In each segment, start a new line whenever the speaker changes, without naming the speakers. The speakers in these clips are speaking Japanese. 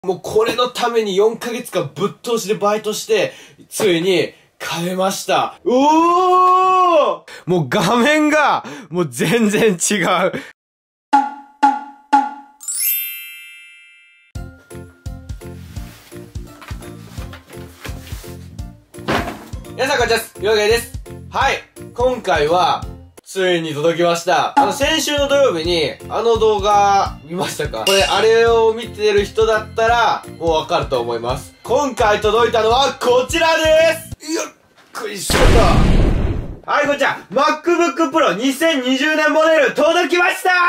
もうこれのために4ヶ月間ぶっ通しでバイトして、ついに買えました。おー！もう画面が、もう全然違う。皆さんこんにちは、りょうげいです。はい、今回は、ついに届きました。先週の土曜日に、動画見ましたか？これ、あれを見てる人だったら、もうわかると思います。今回届いたのは、こちらです！よっこいしょと。はい、こちら、MacBook Pro 2020年モデル、届きましたー！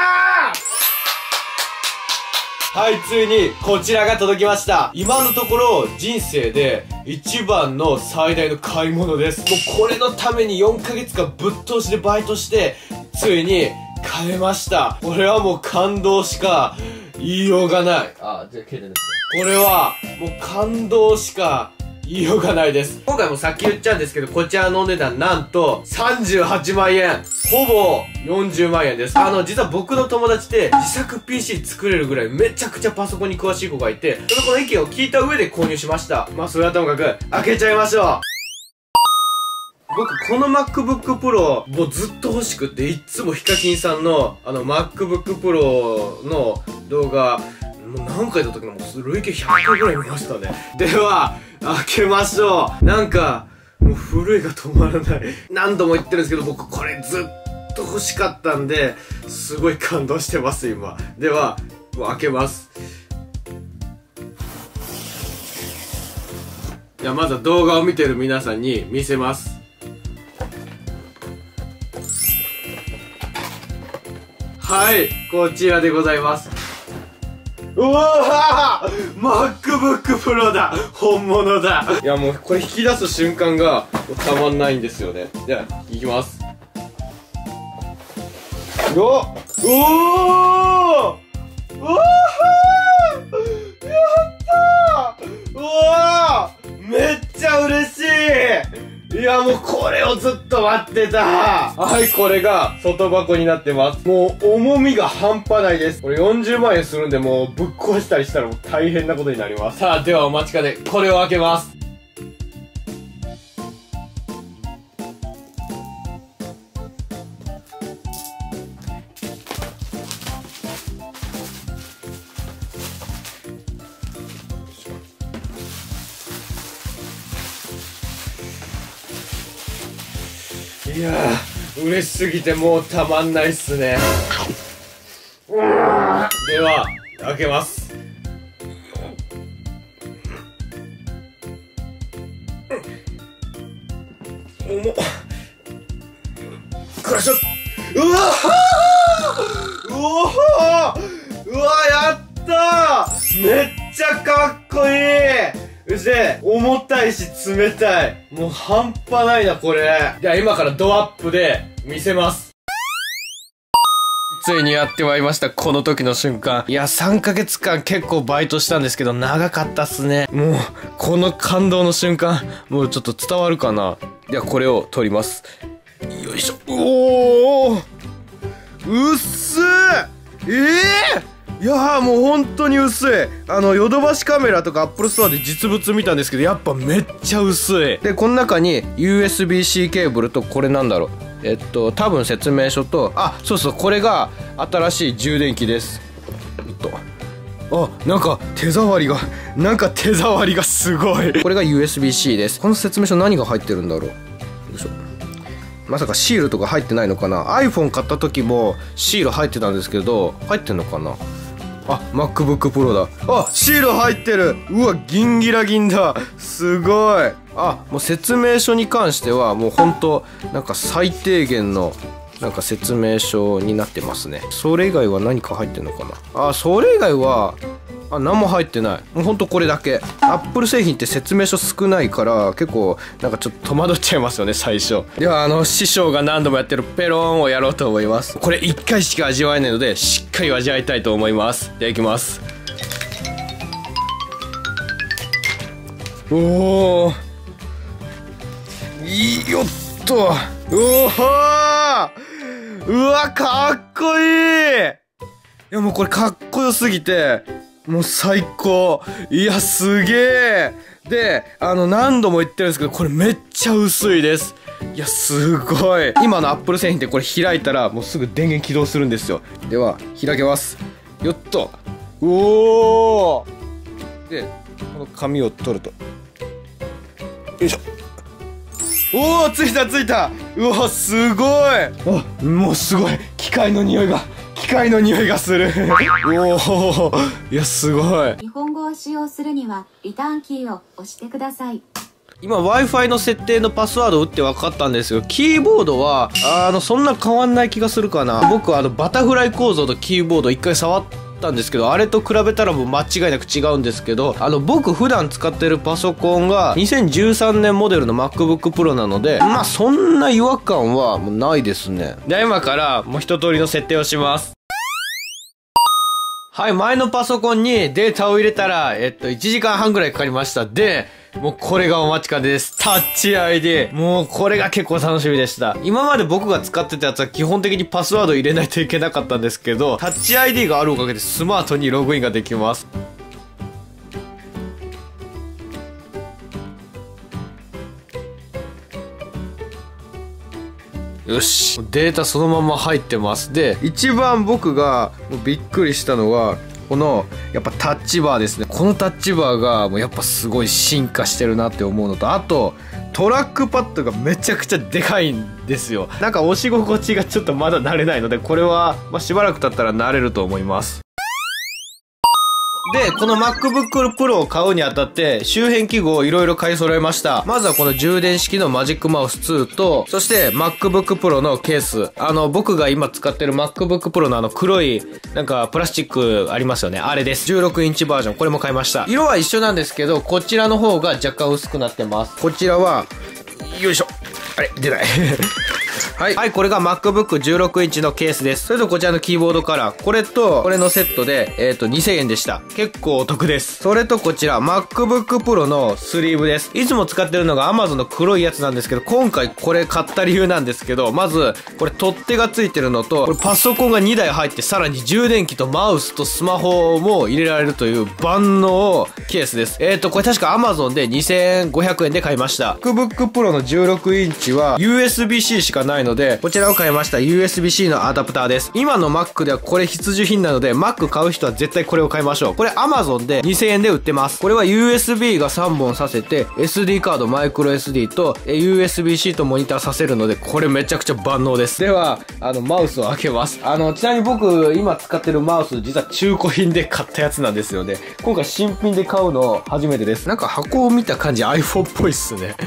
はい、ついに、こちらが届きました。今のところ、人生で一番の最大の買い物です。もうこれのために4ヶ月間ぶっ通しでバイトして、ついに買えました。これはもう感動しか言いようがない。あ、じゃあ、携帯ですね。これは、もう感動しか言いようがないです。今回もさっき言っちゃうんですけど、こちらのお値段なんと38万円。ほぼ40万円です。実は僕の友達で自作 PC 作れるぐらいめちゃくちゃパソコンに詳しい子がいて、その子の意見を聞いた上で購入しました。まあそれはともかく、開けちゃいましょう。僕、この MacBook Pro もうずっと欲しくって、いっつもヒカキンさんのMacBook Pro の動画、もう何回だったっけな、もう累計100回ぐらい見ましたね。では、開けましょう。なんか、もう震えが止まらない。何度も言ってるんですけど、僕これずっと欲しかったんで、すごい感動してます、今。では、もう開けます。じゃあまずは動画を見てる皆さんに見せます。はい、こちらでございます。うわー！ MacBook Pro だ！本物だ！いやもうこれ引き出す瞬間がたまんないんですよね。じゃあ、いきます。お！おー！うわー！やったー！うわー！めっちゃ嬉しい！いやもうこれをずっと待ってた。はい、これが外箱になってます。もう重みが半端ないです。これ40万円するんで、もうぶっ壊したりしたらもう大変なことになります。さあ、ではお待ちかね、これを開けます。いやー、嬉しすぎてもうたまんないっすね。では、開けます。重っ。クラッシュ。うわー！うわー！やったー！めっちゃかっこいい！重たいし冷たい。もう半端ないな、これ。じゃあ今からドアップで見せます。ついにやってまいりました。この時の瞬間。いや、3ヶ月間結構バイトしたんですけど、長かったっすね。もう、この感動の瞬間、もうちょっと伝わるかな。では、これを取ります。よいしょ。おー！うっすー！いやーもう本当に薄い。ヨドバシカメラとか Apple Store で実物見たんですけど、やっぱめっちゃ薄い。で、この中に USB-C ケーブルと、これなんだろう。多分説明書と、あ、そうそう、これが新しい充電器です。あ、なんか手触りがすごい。これが USB-C です。この説明書何が入ってるんだろう。よいしょ。まさかシールとか入ってないのかな。 iPhone 買った時もシール入ってたんですけど、入ってんのかな。あ、MacBook Pro だ。あ、シール入ってる。うわ、ギンギラギンだ。すごい。あ、もう説明書に関してはもうほんとなんか最低限のなんか説明書になってますね。それ以外は何か入ってんのかな。あ、それ以外は何も入ってない。もうほんとこれだけ。アップル製品って説明書少ないから結構なんかちょっと戸惑っちゃいますよね、最初。では師匠が何度もやってるペローンをやろうと思います。これ1回しか味わえないのでしっかり味わいたいと思います。ではいきます。おー、よっと。おー、うわ、かっこいい。いやもうこれかっこよすぎて、 もう最高。いや、すげえ。で、何度も言ってるんですけど、これめっちゃ薄いです。いや、すごい。今のアップル製品ってこれ開いたら、もうすぐ電源起動するんですよ。では、開けます。よっと。おー。で、この紙を取ると。よいしょ。おー、ついたついた。うわ、すごい。あ、もうすごい。機械の匂いがする。おお、いや、すごい。
日本語を使用するにはリターンキーを押してください。
今 Wi-Fi の設定のパスワードを打って分かったんですけど、キーボードはそんな変わんない気がするかな。僕バタフライ構造のキーボード一回触ったんですけど、あれと比べたらもう間違いなく違うんですけど、僕普段使ってるパソコンが2013年モデルの MacBook Pro なので、まあそんな違和感はもうないですね。で、今からもう一通りの設定をします。はい、前のパソコンにデータを入れたら、1時間半ぐらいかかりました。で、もうこれがお待ちかねです。タッチ ID。もうこれが結構楽しみでした。今まで僕が使ってたやつは基本的にパスワードを入れないといけなかったんですけど、タッチ ID があるおかげでスマートにログインができます。よし。データそのまま入ってます。で、一番僕がびっくりしたのは、この、やっぱタッチバーですね。このタッチバーが、もうやっぱすごい進化してるなって思うのと、あと、トラックパッドがめちゃくちゃでかいんですよ。なんか押し心地がちょっとまだ慣れないので、これは、しばらく経ったら慣れると思います。で、この MacBook Pro を買うにあたって、周辺器具をいろいろ買い揃えました。まずはこの充電式のマジックマウス2と、そして MacBook Pro のケース。僕が今使ってる MacBook Pro の黒い、なんかプラスチックありますよね。あれです。16インチバージョン。これも買いました。色は一緒なんですけど、こちらの方が若干薄くなってます。こちらは、よいしょ。あれ出ない。はい。はい、これが MacBook 16インチのケースです。それとこちらのキーボードカラー。これと、これのセットで、2000円でした。結構お得です。それとこちら、MacBook Pro のスリーブです。いつも使ってるのが Amazon の黒いやつなんですけど、今回これ買った理由なんですけど、まず、これ取っ手がついてるのと、これパソコンが2台入って、さらに充電器とマウスとスマホも入れられるという万能ケースです。これ確か Amazon で2500円で買いました。MacBook Pro の16インチは USB-C しかないので、こちらを買いました USB-C のアダプターです。今の Mac ではこれ必需品なので、Mac 買う人は絶対これを買いましょう。これ Amazon で2000円で売ってます。これは USB が3本させて、SD カード、マイクロ SD と USB-C とモニターさせるので、これめちゃくちゃ万能です。では、マウスを開けます。ちなみに僕、今使ってるマウス、実は中古品で買ったやつなんですよね。今回新品で買うの初めてです。なんか箱を見た感じ iPhone っぽいっすね。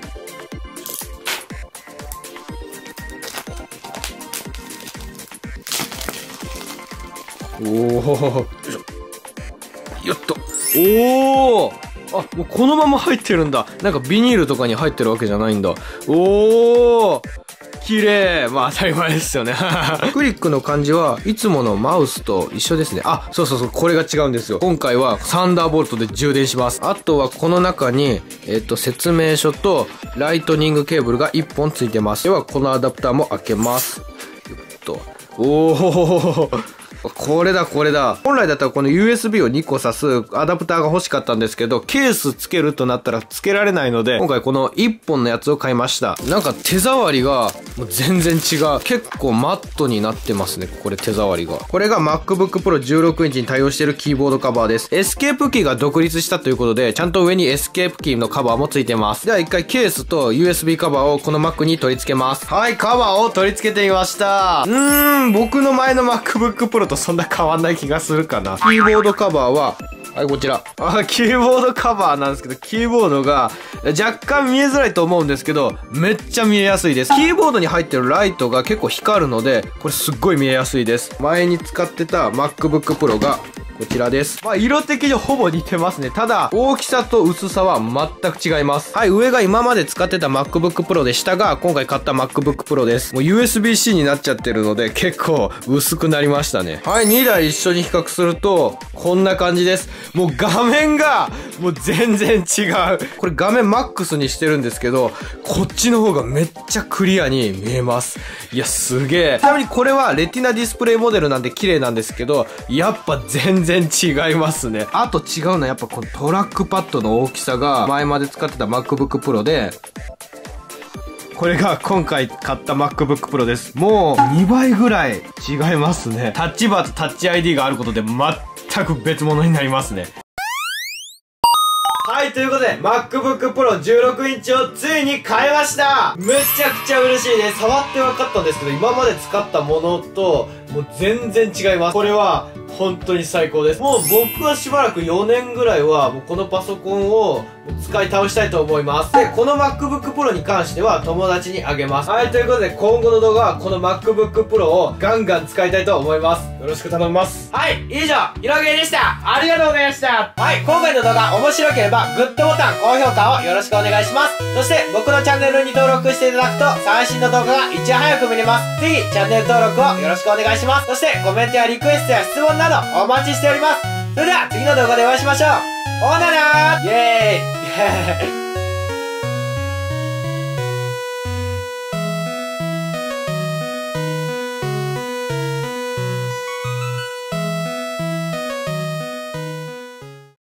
おお、よっと。おお、あ、もうこのまま入ってるんだ。なんかビニールとかに入ってるわけじゃないんだ。おお、綺麗。まあ当たり前ですよね。クリックの感じはいつものマウスと一緒ですね。あ、そうそうそう、これが違うんですよ。今回はサンダーボルトで充電します。あとはこの中に、説明書とライトニングケーブルが1本ついてます。ではこのアダプターも開けます。よっと。おお、これだ、これだ。本来だったらこの USB を2個挿すアダプターが欲しかったんですけど、ケースつけるとなったらつけられないので、今回この1本のやつを買いました。なんか手触りがもう全然違う。結構マットになってますね、これ手触りが。これが MacBook Pro 16インチに対応しているキーボードカバーです。エスケープキーが独立したということで、ちゃんと上にエスケープキーのカバーもついてます。では一回ケースと USB カバーをこの Mac に取り付けます。はい、カバーを取り付けてみました。僕の前の MacBook Pro とそんな変わんない気がするかな。キーボードカバーは、はい、こちら。キーボードカバーなんですけど、キーボードが若干見えづらいと思うんですけど、めっちゃ見えやすいです。キーボードに入ってるライトが結構光るので、これすっごい見えやすいです。前に使ってた MacBook Pro が、こちらです。まあ、色的にほぼ似てますね。ただ、大きさと薄さは全く違います。はい、上が今まで使ってた MacBook Pro で下が今回買った MacBook Pro です。もう USB-C になっちゃってるので結構薄くなりましたね。はい、2台一緒に比較すると、こんな感じです。もう画面がもう全然違う。これ画面マックスにしてるんですけど、こっちの方がめっちゃクリアに見えます。いや、すげえ。ちなみにこれはレティナディスプレイモデルなんで綺麗なんですけど、やっぱ全然違いますね。あと違うのはやっぱこのトラックパッドの大きさが前まで使ってた MacBook Pro で、これが今回買った MacBook Pro です。もう2倍ぐらい違いますね。タッチバーとタッチ ID があることで全く別物になりますね。はい、ということで MacBook Pro 16インチをついに買いました。むちゃくちゃ嬉しいです。触って分かったんですけど、今まで使ったものともう全然違います。これは本当に最高です。もう僕はしばらく4年ぐらいはもうこのパソコンを使い倒したいと思います。で、この MacBook Pro に関しては友達にあげます。はい、ということで今後の動画はこの MacBook Pro をガンガン使いたいと思います。よろしく頼みます。はい、以上、ひろげでした。ありがとうございました。はい、今回の動画面白ければグッドボタン、高評価をよろしくお願いします。そして僕のチャンネルに登録していただくと最新の動画がいち早く見れます。ぜひチャンネル登録をよろしくお願いします。そしてコメントやリクエストや質問などお待ちしております。それでは次の動画でお会いしましょう。ほななーイエーイ